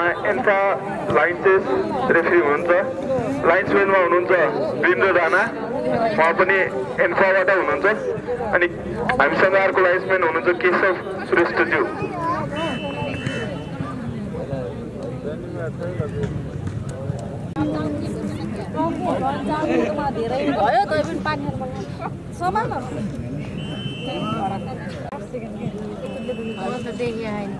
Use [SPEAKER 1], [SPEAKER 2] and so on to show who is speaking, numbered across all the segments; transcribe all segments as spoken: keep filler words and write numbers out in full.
[SPEAKER 1] ANFA licence referee हुनुहुन्छ लाइन्सम्यानमा हुनुहुन्छ वीरेन्द्र राणा उहाँ पनि एन्फाबाट हुनुहुन्छ अनि हामीसँग अर्को लाइन्सम्यान हुनुहुन्छ केशव श्रेष्ठज्यू
[SPEAKER 2] धेरै भयो तै पनि पानी समान देखिए होइन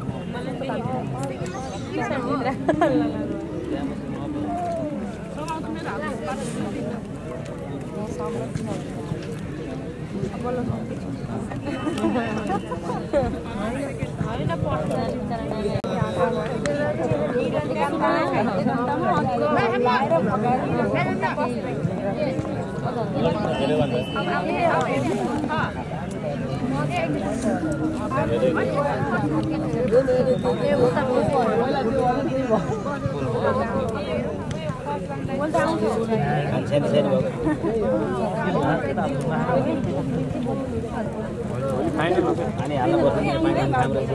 [SPEAKER 3] अनि हाल्न पर्छ नि पानी काम रहेछ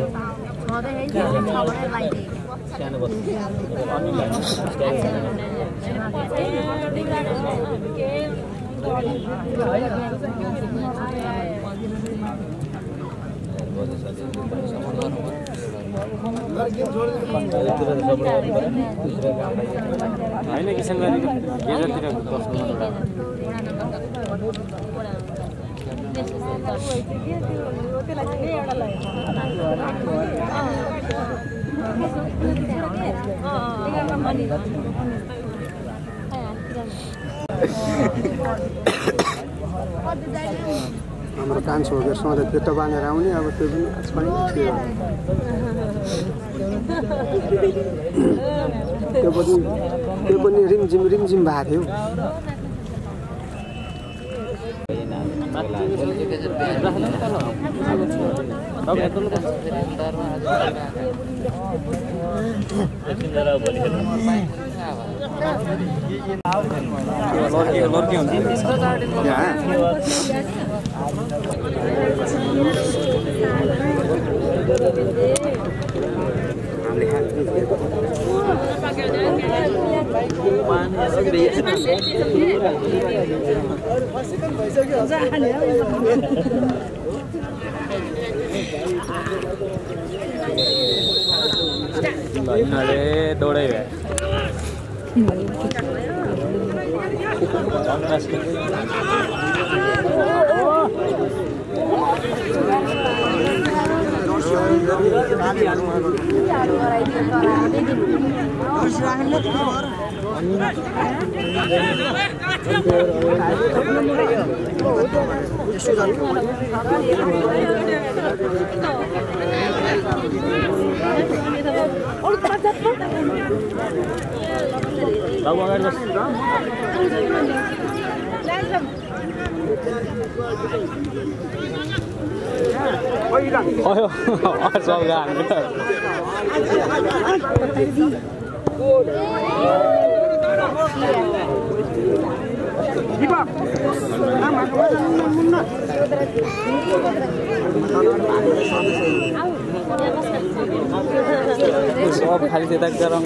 [SPEAKER 3] सानो बस अनि होइन किसान गरेको गेजरतिर बस्नु
[SPEAKER 4] हाम्रो कान्छ होगेर सधैँ पेटो बाँधेर आउने अब त्यो पनि थियो त्यो पनि त्यो पनि रिमझिम रिमझिम भएको थियो
[SPEAKER 3] दौड़े हुए Bawa agar bos. Oh hilang. Oh, oh sogan. Diba? Nama munna. सब खाली त्यता गरौँ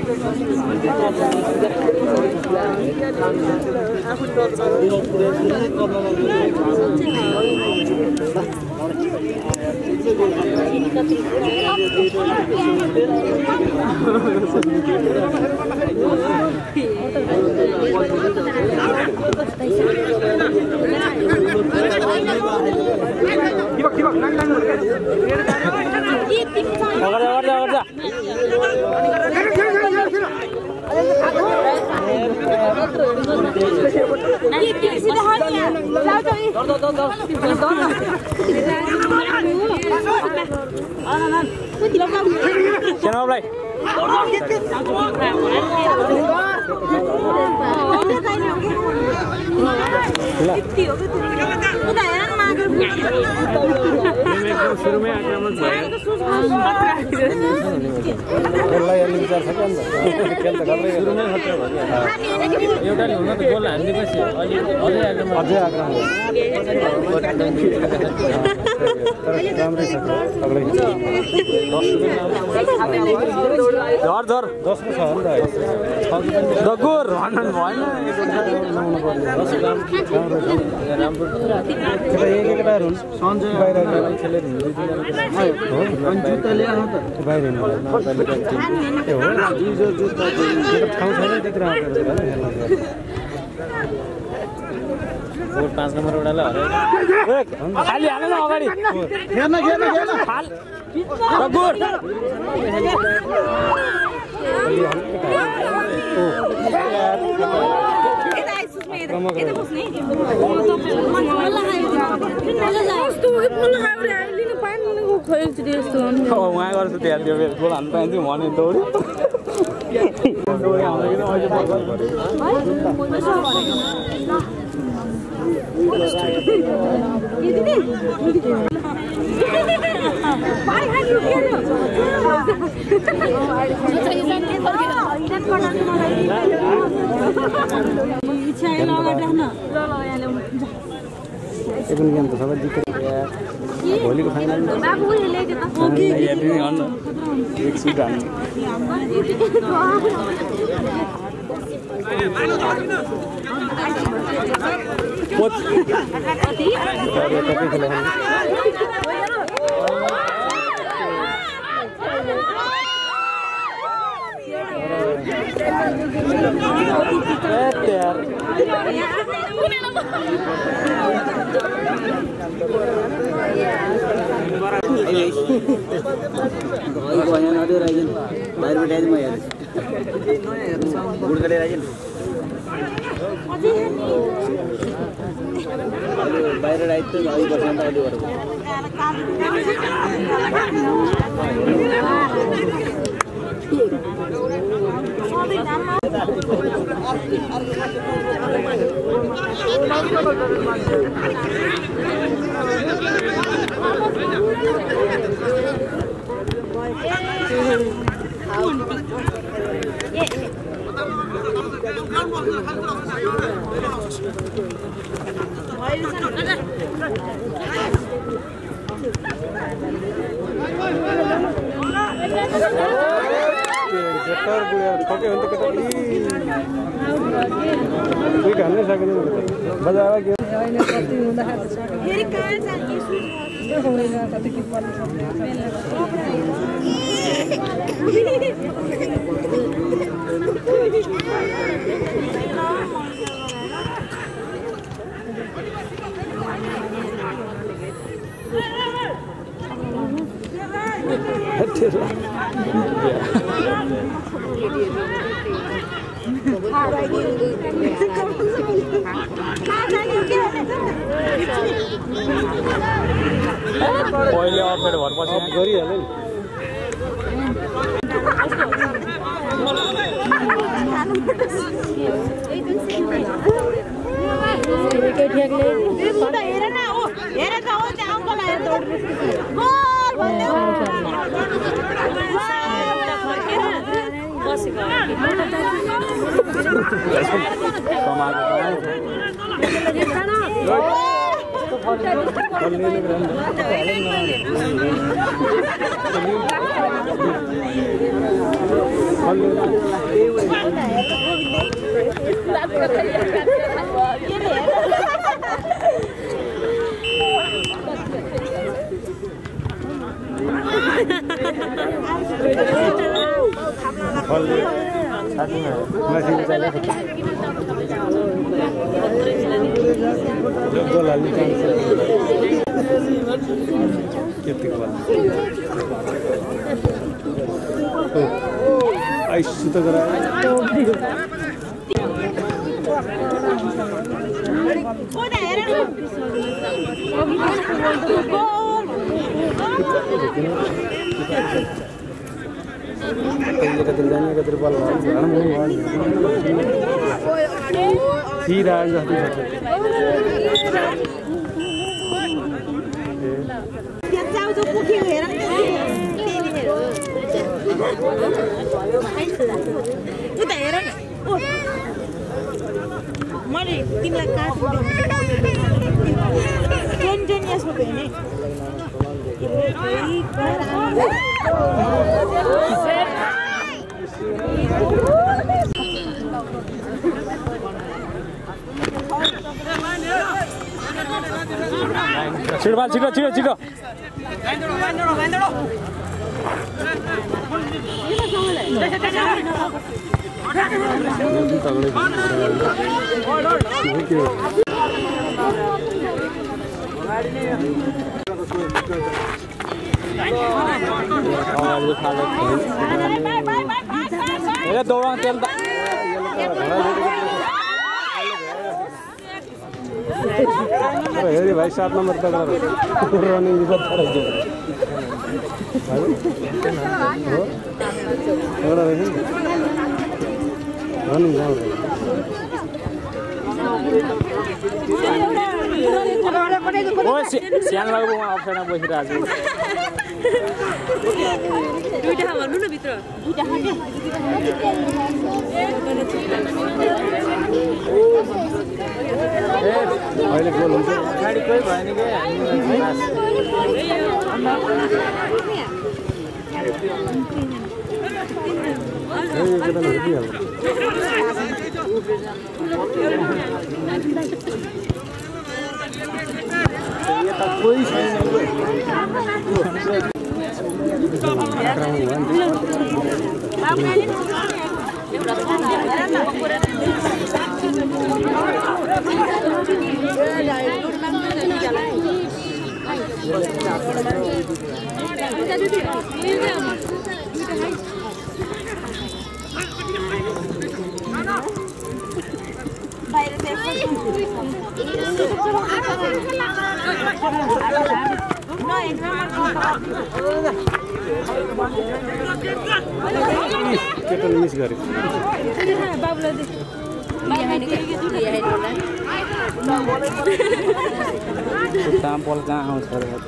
[SPEAKER 3] Channel play. शुरू में आक्रमण एउटा हुन त गोल हान्दिएपछि अहिले अझै आक्रमण अझै आक्रमण राम्रै छ अग्लै झर झर दसको छ नि त दगुर भन्नु भएन लाउनु पर्ने दस ग्राम राम्रो केटा एक केटाहरु हुन् सञ्जय बाहिर खेलेर हिँड्दै हो अनि जुत्ता ल्याउ त बाहिर हिँड्नु ए हो जुत्ता जुत्ता ठाउँ छैन त्यति राम्रो फोर पाँच नम्बर उडाले हरे खाली हाल्नु न अगाडि घेर्न घेर्न घेर्न हाल दगुर उहाँ गर्छु त्यहाँ त्यो गोल हान्नु पाइन्थ्यो भने दौड्यो भोलिको फाइनल बाहिर राइट त अघि बस्न त अलि गरौँ Jetar buaya, pakai untuk kita ini. Ini kan ini saya kira bazaar lagi. Jadi kan saya isu. Tapi kita पहिले अफेर भरपछि गरिहाल्यो नि
[SPEAKER 5] मैले तिमीलाई काट्छु टेन टेन इयर्सको भयो नि
[SPEAKER 3] छिटो बाल छिटो छिटो छिटो दौड़ा तेल हेरी भाई सात नंबर तक रनिंग सानो बाबु अप्सरमा बसिरहेको
[SPEAKER 2] दुईटा भन्नु न भित्र दुईटा
[SPEAKER 3] अहिले गोल हुन्छ गाडी कोही भएन के कोही छैन केटो मिस गरे बाबुले दे काम पल कहाँ आउँछ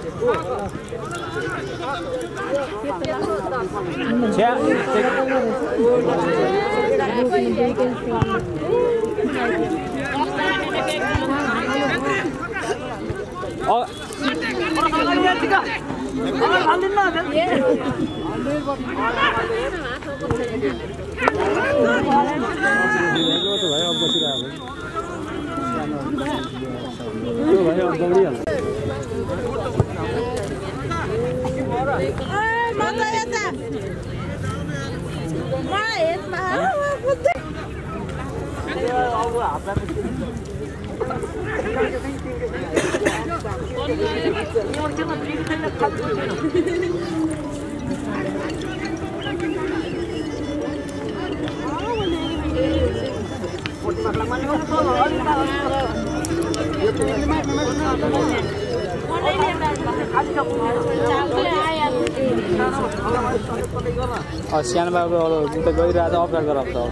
[SPEAKER 3] सानो बाबु अरू त गइरहेको अप्ठ्यारो गरेर अप्ठ्यारो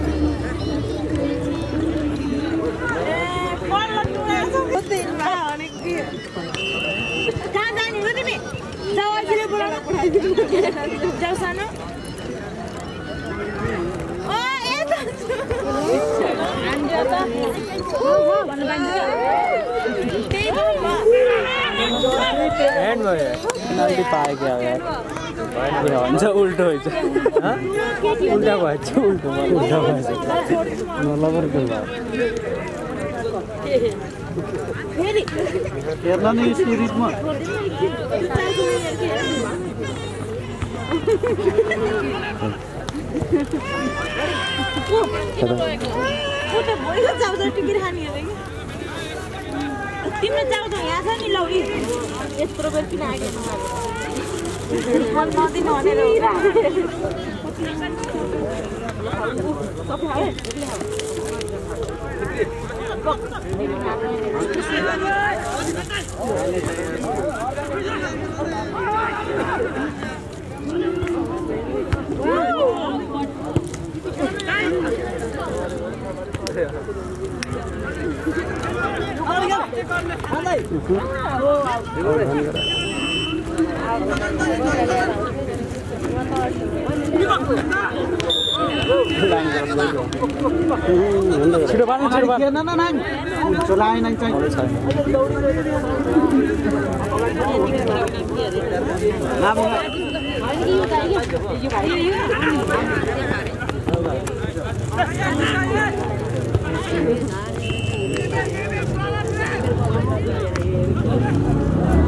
[SPEAKER 3] एन्ड भयो पेनाल्टी पाए क्या यार हुन्छ उल्टो हुन्छ उल्टा भएछ उल्टो उल्टा भएछ नलबर गोल भयो हेर्न नि स्पिरिटमा
[SPEAKER 2] तिम्रो जाउँछ यहाँ छ नि लौ यत्रो बेर किन आएको मन नदिनु भनेर
[SPEAKER 3] छिटो बाल्नु छिटो बाल्नु
[SPEAKER 4] न न नाम चलाइ नै चाहिँ
[SPEAKER 2] Woo!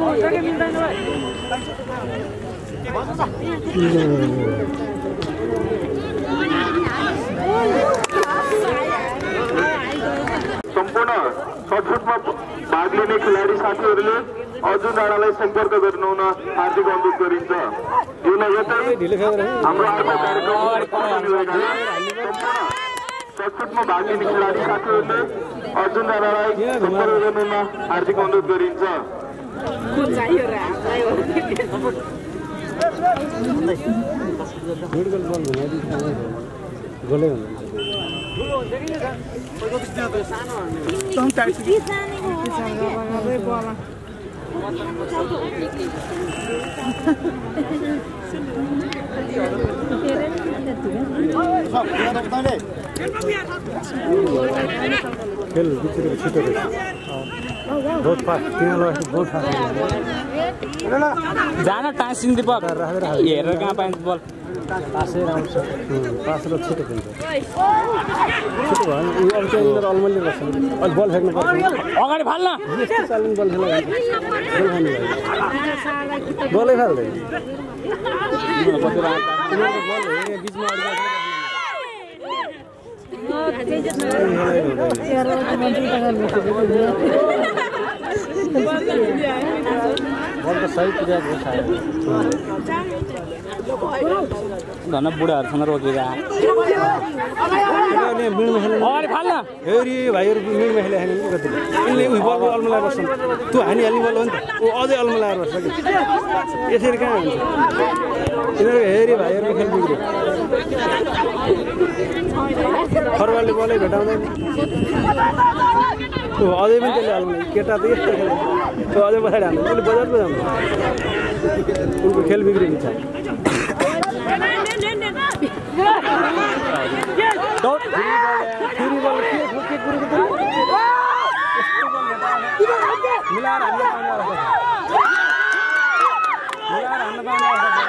[SPEAKER 1] सम्पूर्ण सटफुटमा भाग लिने खेलाडी साथीहरूले अर्जुन राणालाई सम्पर्क गर्न हुन हार्दिक अनुरोध गरिन्छ। यो लगतै हाम्रो अर्को कार्यक्रम सटफुटमा भाग लिने खेलाडी साथीहरूले अर्जुन राणालाई सम्पर्क गर्न हुन हार्दिक अनुरोध गरिन्छ।
[SPEAKER 3] खेल बिचको छिटो रहेछ बहुत फास्ट तिनीहरूलाई बहुत फास्ट
[SPEAKER 5] जान टाँसिन दिपक हेरेर कहाँ पाइन्छ बल
[SPEAKER 3] पासेर आउँछ पासेर छिटो खेल्छ छिटो भयो भने अब त्यहाँ यिनीहरू अलमल्ली बस्छ अहिले बल फ्याँक्नु पर्छ
[SPEAKER 5] अगाडि फाल्न
[SPEAKER 3] यस्तो चालिने बल खेल्न बल खानु बलै फाल्दैन बिचमा बल त सही पुऱ्याएको
[SPEAKER 5] धन बुढाहरूसँग रोकेर अगाडि फाल्न
[SPEAKER 3] फेरि भाइहरू मिडमा खेले खाने कति यिनले उयो बलको अल्मलाएर बस्छन् त्यो हानिहाल्ने बल हो नि त ऊ अझै अल्मलाएर बस्छ कि यसरी कहाँ हुन्छ यिनीहरू हेरी भाइहरूको खेल बिग्रियो फरवालले बलै भेटाउँदैन ऊ अझै पनि त्यसले अल्मला केटा त यस्तो खेल त्यो अझै पछाडि हाल्नु उसले बजार पो जान्छ उनको खेल बिग्रिन्छ मिलाएर हान्न पाउने मिलाएर हान्न पाउने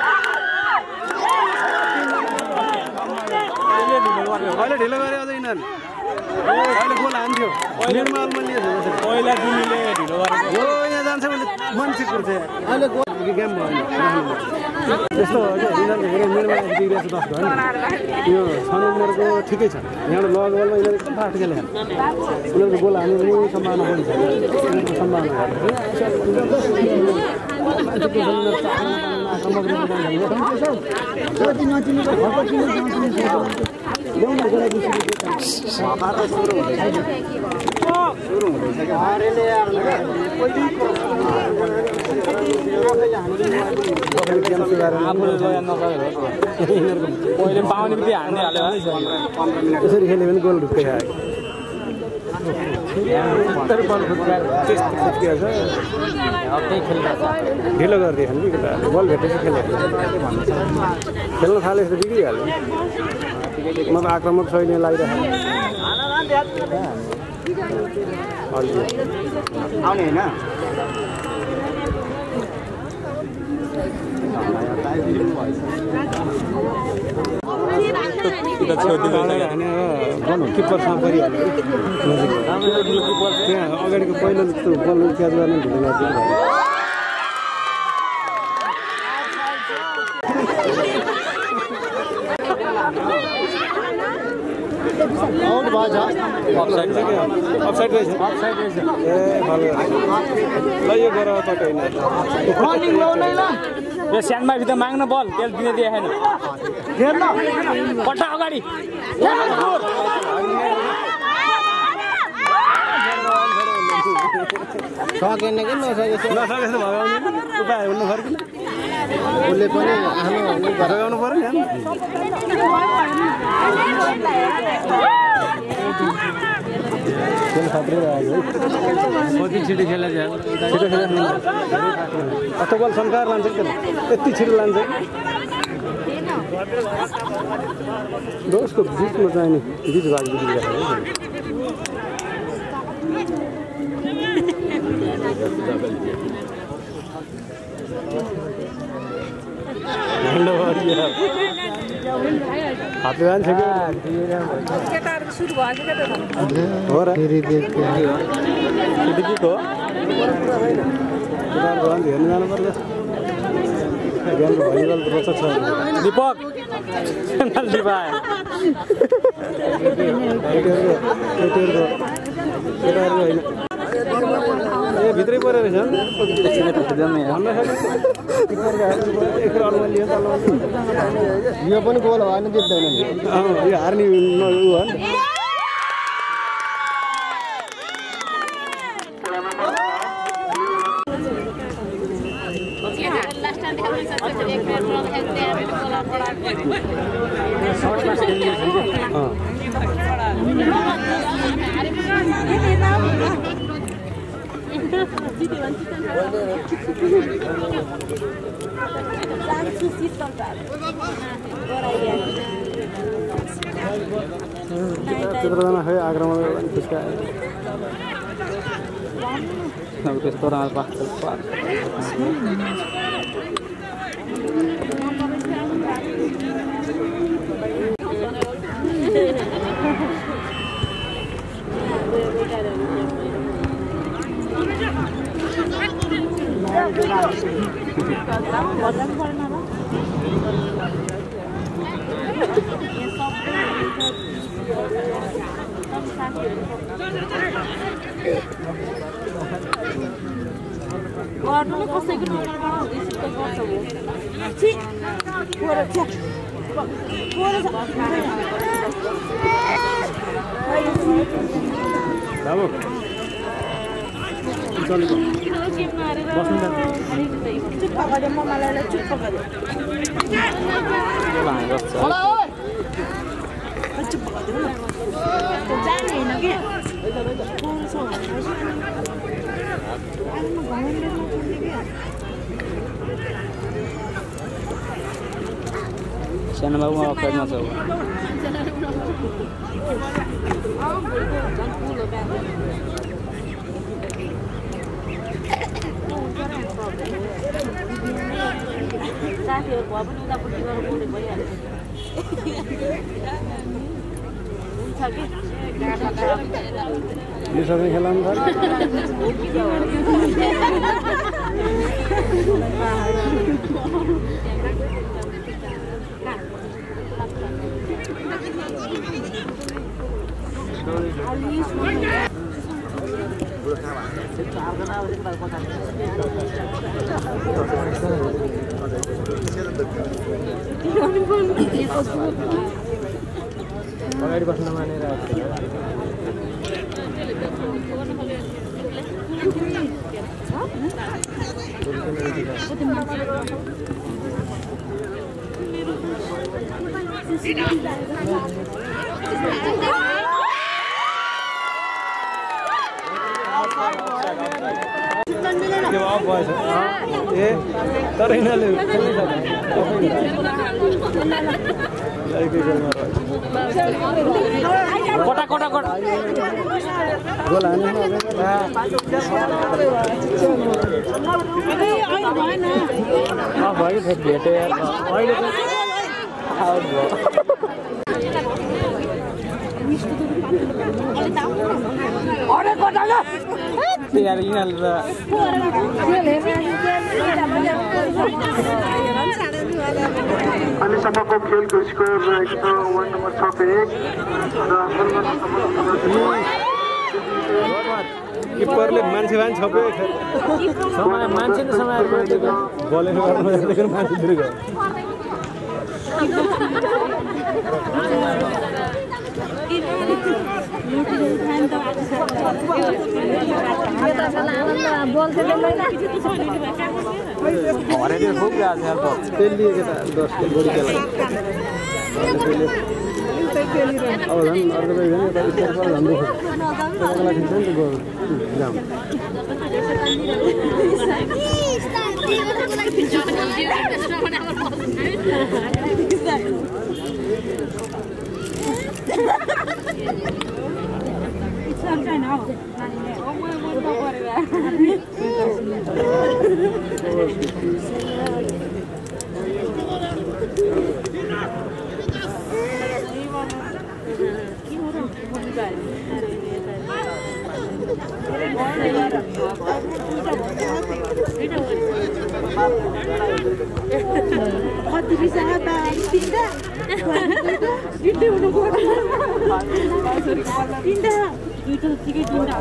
[SPEAKER 3] अहिले ढिलो गरे अझै यिनीहरू अहिले गोल हान्थ्यो मिडमा अलमल्ली
[SPEAKER 5] पहिला दिनीले ढिलो गरेको
[SPEAKER 3] हो यहाँ जान्छ भने मान्छे कुर्छ अहिले गोल गेम भयो त्यस्तो हो क्या यिनीहरूले हेरे मिडमा बिग्रेको दस भयो नि यो छ नम्बरको ठिकै छ यहाँबाट लग बलमा यिनीहरू एकदम फास्ट खेले उनीहरूको गोल हान्ने पनि सम्भावना पनि छ उनीहरूको सम्भावना
[SPEAKER 5] पहिले पाउने बित्तिकै हान्ने हाल्यो
[SPEAKER 3] यसरी खेल्यो भने गोल ढुक्कै आयो ढिलो गरिदियो नि केटाहरूले बल भेटेपछि खेल्यो खेल्न थालेपछि त बिग्रिहाल्यो म त आक्रामक शैली लागिरहेको आउने होइन किपरसँग परिहाल्यो त्यहाँ अगाडिको पहिलो जस्तो बल क्याच गर्ने ढिलो गरिदिनु अफसाइड रहेछ ए भल ल यो गर पट होइन
[SPEAKER 5] यो स्यान्डबाई त माग्न बल तेल दिन दिएन पट्टा अगाडि
[SPEAKER 4] सकेन कि नसकेको
[SPEAKER 3] नसकेको भयो उपाय हुनु पर्यो
[SPEAKER 4] उसले पनि आफ्नो
[SPEAKER 3] लगाउनु पर्यो नि खेल खत्रै आयो कति छिटो खेला छिटो खेला कस्तो बल संसार लान्छ कि यति छिटो लान्छ दोषको बिचमा चाहिँ नि बिच भाग बिग्रिरहेको हात जान्छ कि हो र
[SPEAKER 4] केटाहरूको पनि हेर्नु जानुपर्छ गेमको भलिबल रोचक छ
[SPEAKER 5] दीपक पेनल्टी पायो
[SPEAKER 4] केटीहरूको केटीहरूको केटाहरूको होइन ए भित्रै परेर रहेछ नि भन्न यो पनि गोल भएन जित्दैन नि यो हार्ने ऊ हो नि त्यत्रोजना खै आक्रमण फुस्कायो
[SPEAKER 5] अब त्यस्तो राम्रो पाक्छ
[SPEAKER 2] गर्नु नै कसैको नम्बरबाट हुँदैछ त गर्छ हो छि पोरो छ पोरो छ
[SPEAKER 4] बाबु चलेको
[SPEAKER 2] बस्नु न चुप गरे ममालाई चुप गरे होला ओइ चुप गरे त्यो जाने हैन के पोरो छ
[SPEAKER 5] सानो बाबुमा अफरमा छ
[SPEAKER 2] साथीहरू भयो पनि उतापट्टि गएर बोले भइहाल्छ हुन्छ कि
[SPEAKER 4] यो सबै खेलाउनु पर्छ अगाडि बस्न मानेर ए तर यिनीहरूले खेल्नै
[SPEAKER 5] कोटा कोटा कोटा
[SPEAKER 4] गोल हाने
[SPEAKER 5] भयो भेट्यो यार अहिले आउट भयो
[SPEAKER 2] अरे कोटा ल
[SPEAKER 5] यार यिनीहरू
[SPEAKER 1] अहिलेसम्मको खेलको स्कोर रहेको छ वार्ड नम्बर छ पे एक
[SPEAKER 4] किपरले मान्छे मान्छे छप्यो
[SPEAKER 5] समय मान्छे त समय
[SPEAKER 4] बलेर गर्नु मान्छे फेरि गयो
[SPEAKER 5] हरेर खूब गएको छ यार
[SPEAKER 4] त्यसले केटा दस गोडी खेला अब झन् अर्को त झन् यता स्टेट पर झन् दुःख त्यसको लागि खिच्छ नि त गोल जाम
[SPEAKER 2] Thank you. कति बिसँग त तिनटा तिनटै हुनु पर्यो तिनटा दुईटा ठिकै तिनटा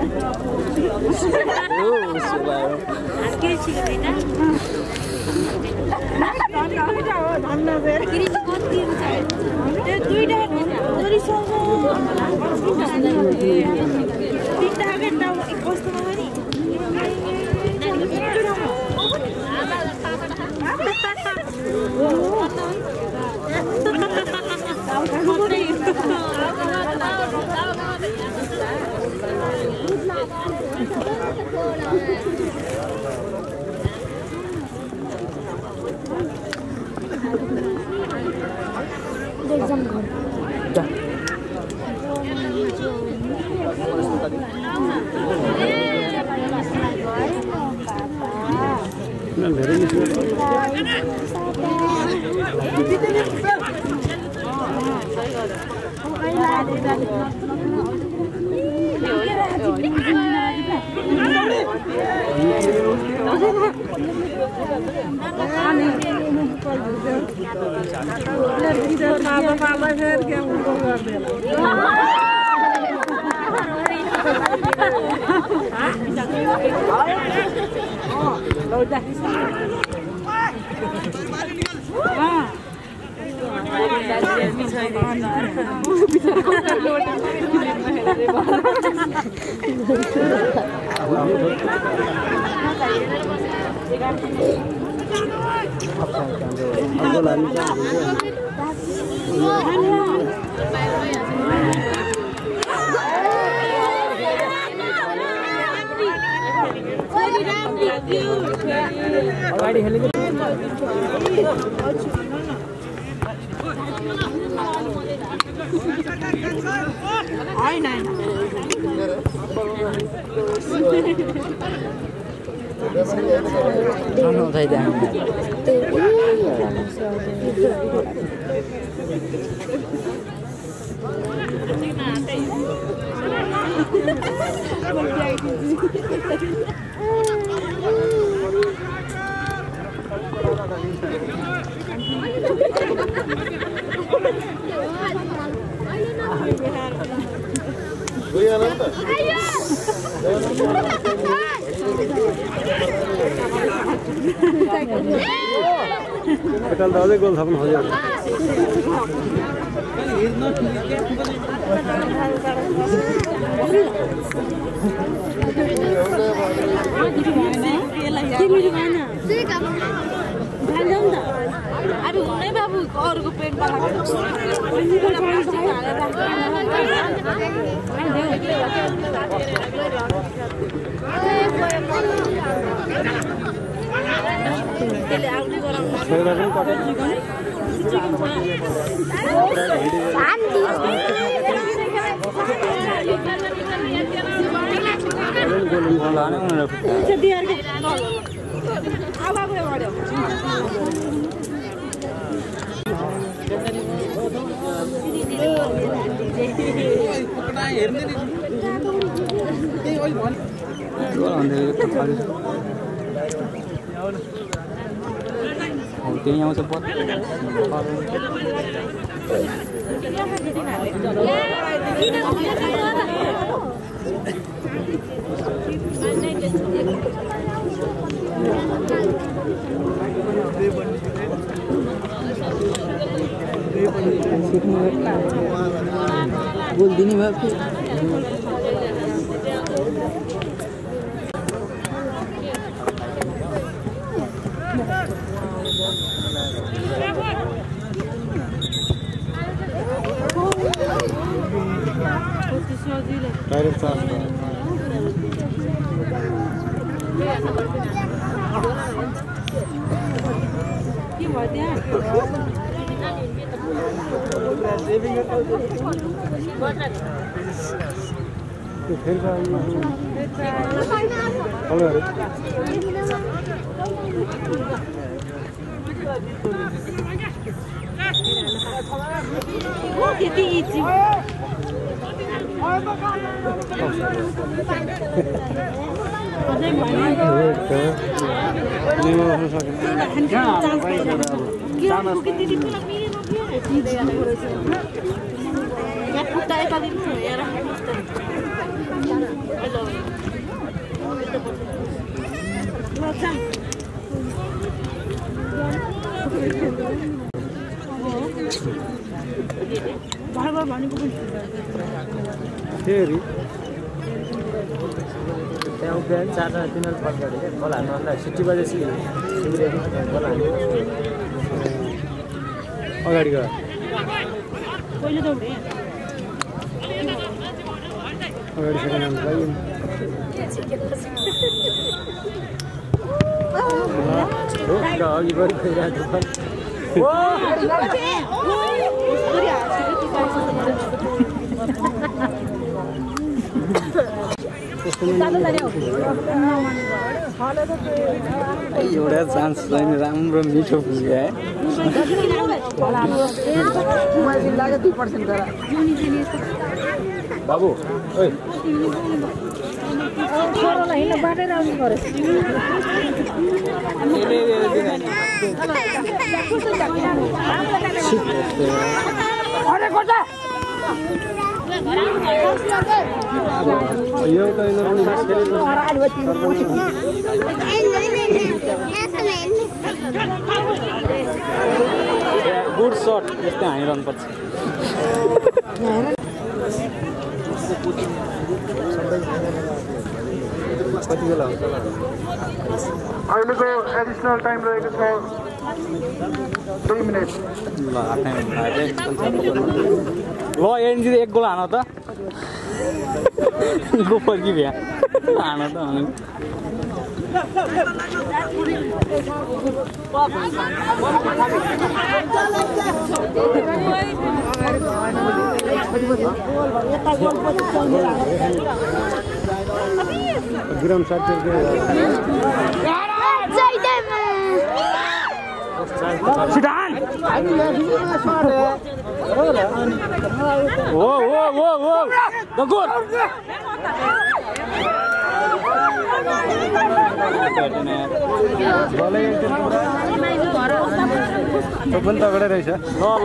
[SPEAKER 2] के छिक्दैन दुईटा तिनटा घन्टा कस्तोमा पनि
[SPEAKER 4] Betul dah gol thapun ho jabe.
[SPEAKER 2] अरे नहीं बाबू और को पेट वाला
[SPEAKER 3] Hotel yang support. बोल दिनी बाप
[SPEAKER 4] Direct charge.
[SPEAKER 2] के भयो त्यहाँ
[SPEAKER 4] फिर
[SPEAKER 2] त्यति इजी बार-बार भनेको पनि
[SPEAKER 3] फेरि
[SPEAKER 4] त्यहाँ उभिएर चारजना तिनीहरू फर्काएर क्या बल हान्नु अन्त सिटी बजेपछि बल हान्नु
[SPEAKER 3] अगाडि गयो
[SPEAKER 2] पहिले त उठे
[SPEAKER 3] अगाडि सेकेन्ड हान्नु लागि
[SPEAKER 4] अघि बढी गइरहेको
[SPEAKER 3] एउटा चान्स छैन राम्रो मिठो पुग्यो है बाबु ओइ
[SPEAKER 2] छोरालाई हिँड्न बाटेर आउनु पर्यो
[SPEAKER 3] यो त गुड सर्ट यस्तै हानिरहनु पर्छ कति बेला हुन्छ
[SPEAKER 1] अहिलेको एडिसनल टाइम रहेको छ दुई मिनट
[SPEAKER 3] ल ल एनजी एक गोल हान त गोपर कि भ्या हान त हान
[SPEAKER 4] ग्राम साठी
[SPEAKER 3] सिधान ओ ओ ओ ओ दगुर
[SPEAKER 4] त्यो पनि तगडै रहेछ
[SPEAKER 3] ल ल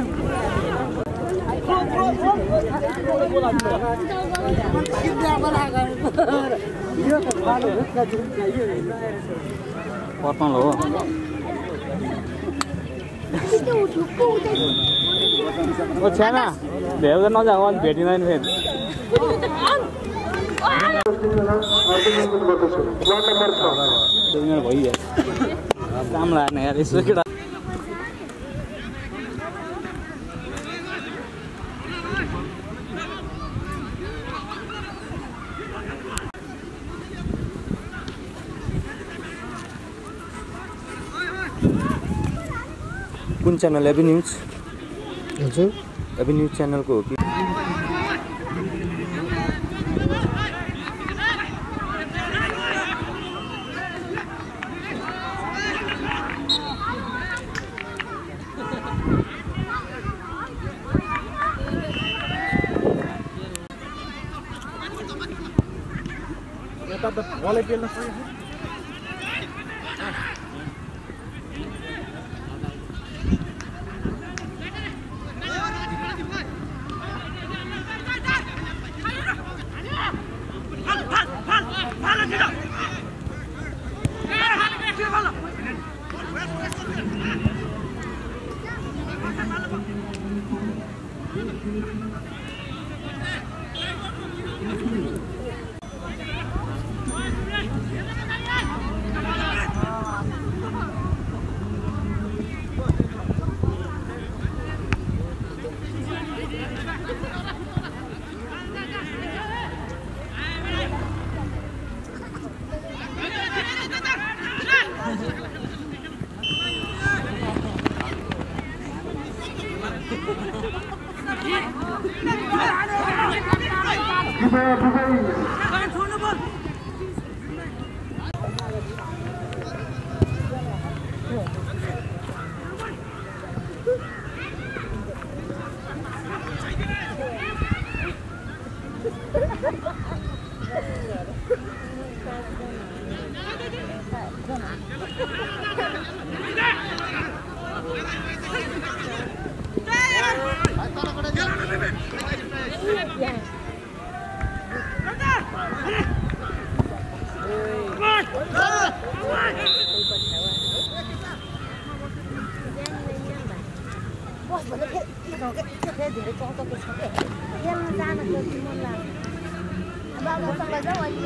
[SPEAKER 3] पर्तल हो ओ छ्याना भेट नजाऊ अनि भेटिँदैन फेरि भइहाल्यो काम लाग्ने यार यसो केटा
[SPEAKER 4] कुन च्यानल एबी न्युज हजुर एबी न्युज च्यानलको हो कि
[SPEAKER 3] वाले पेल्न सक्यो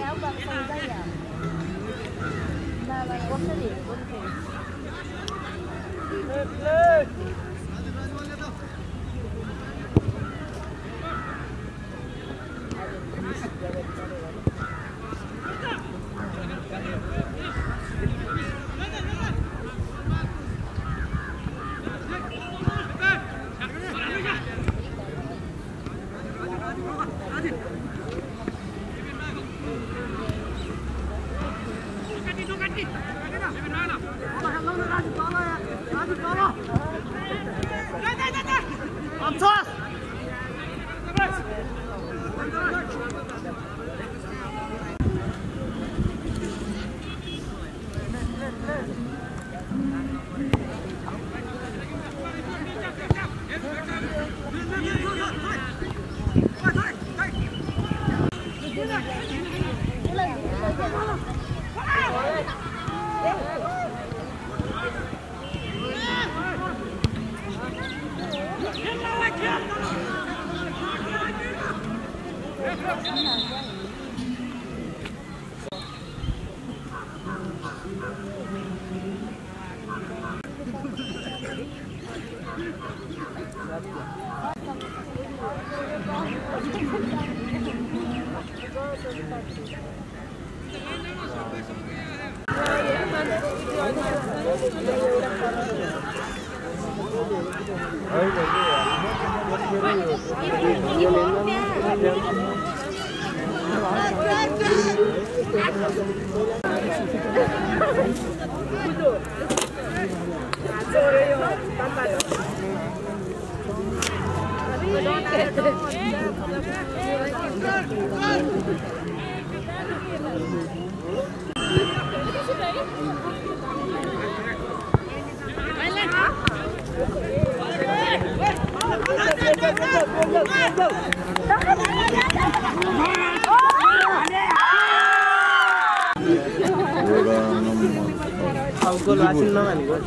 [SPEAKER 3] Gol hasil naman gol.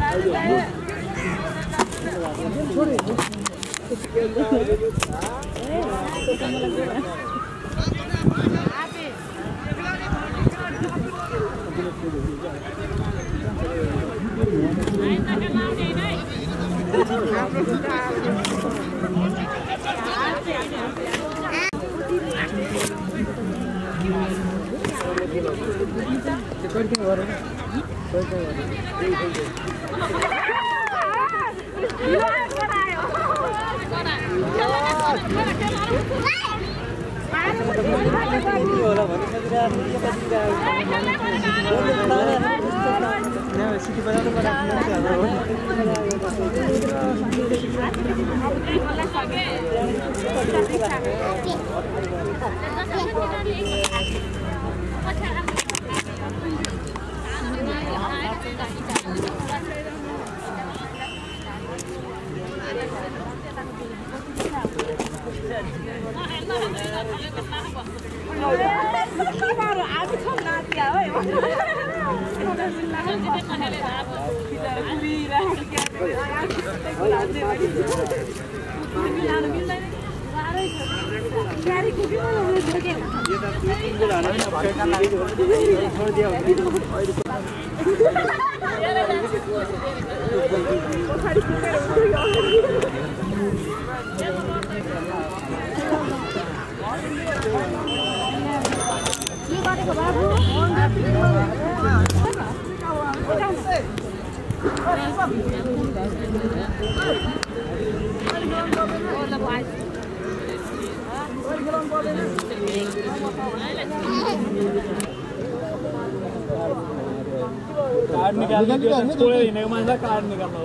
[SPEAKER 3] Card निकाल्ने थोड़े हिँडेको मान्छेलाई कार्ड निकाल्नु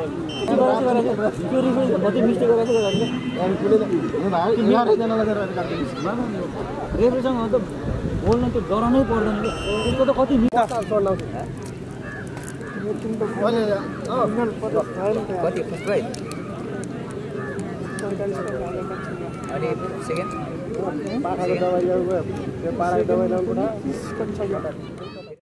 [SPEAKER 3] त्यो रिफेन्स त कति मिस्टेक गरेको रेफ्रीसँग त बोल्न त डराउनै पर्दैन त्यसको त कति कति फर्स्ट राइट अनि सेकेन्ड पाखाको दबाई ल्याउनु त्यो पाराको दबाई ल्याउनु